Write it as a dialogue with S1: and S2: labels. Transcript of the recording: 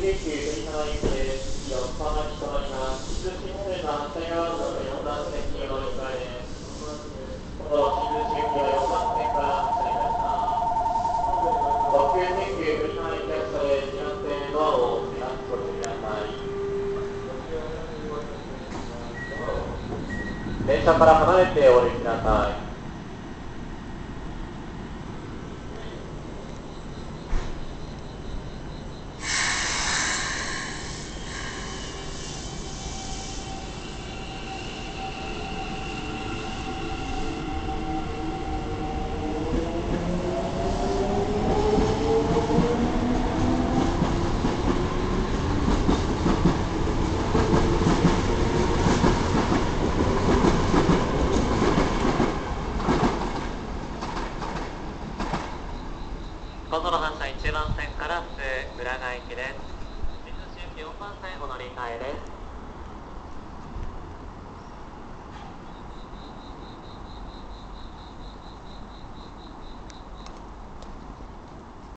S1: 京急栗原駅です。横浜に停まります。新津方面の反対側の4番線にお乗り換えです。この新津行きは4番線から発車いたします。特急京急栗原駅発車で2番線ドアを開くご注意ください。電車から離れてお降りください。今度の発車1番線から普通浦賀駅です。新津市行き4番線お乗り換えです。